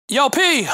Yo, P,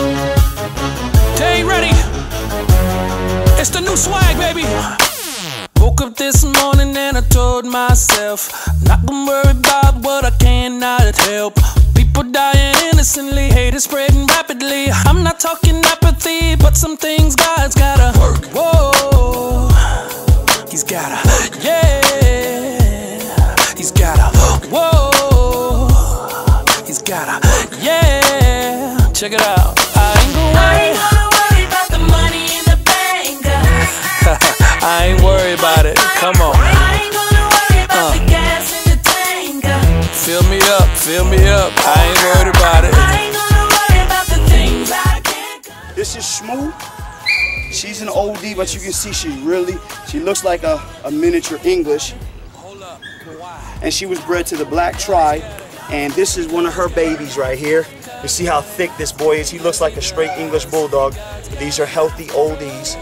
stay ready. It's the new swag, baby. Woke up this morning and I told myself, not gonna worry about what I cannot help. People dying innocently, hate is spreading rapidly. I'm not talking apathy, but some things God's gotta work. Whoa, He's gotta work. Yeah, He's gotta work. Whoa, He's gotta work. Yeah. Check it out. I ain't gonna worry about the money in the bank. I ain't worried about it. Come on. I ain't gonna worry about the gas in the tank. Fill me up, fill me up. I ain't worried about it. I ain't gonna worry about the things I can't. This is Shmoo. She's an oldie, but you can see she looks like a miniature English. And she was bred to the black tribe. And this is one of her babies right here. You see how thick this boy is. He looks like a straight English bulldog. These are healthy oldies.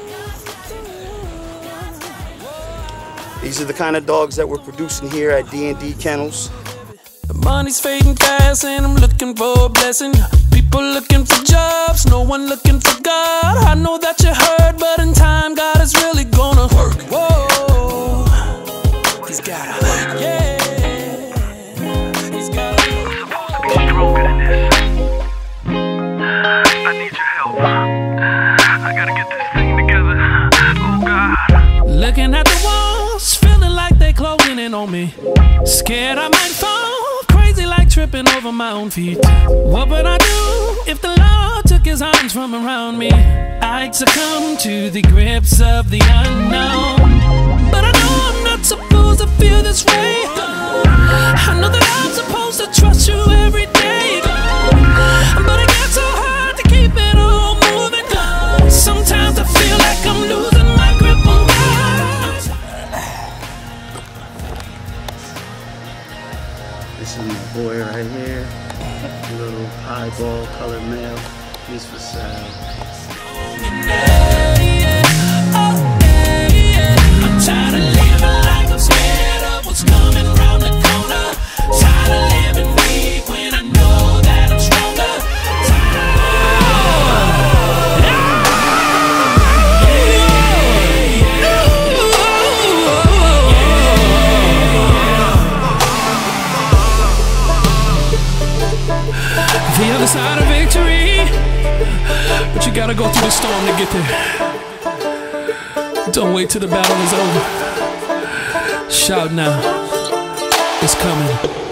These are the kind of dogs that we're producing here at D&D Kennels. The money's fading fast and I'm looking for a blessing. People looking for jobs, no one looking for God. I know that you heard, but in time God is really gonna work. Whoa, He's gotta work. Yeah, He's gotta work. Supposed to be stronger than this. I need your help. I gotta get this thing together. Oh God. Looking at the walls, feeling like they closing in on me. Scared I might fall, crazy like tripping over my own feet. What would I do if the Lord took His arms from around me? I'd succumb to the grips of the unknown. But I know I'm not supposed to feel this way. I know that I'm supposed to trust you every day. But it gets so hard to keep it all moving. Sometimes I feel like I'm losing my grip on God. This is my boy right here. Little eyeball colored male. He's for sale. I'm tired of living like I'm scared of what's coming round the corner. Tired of living weak when I know that I'm stronger. The other side of victory, but you gotta go through the storm to get there. Don't wait till the battle is over. Shout now, it's coming.